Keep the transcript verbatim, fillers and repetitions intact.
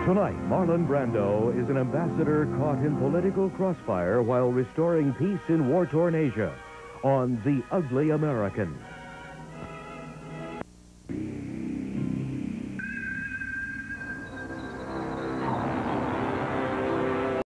Tonight, Marlon Brando is an ambassador caught in political crossfire while restoring peace in war-torn Asia on The Ugly American.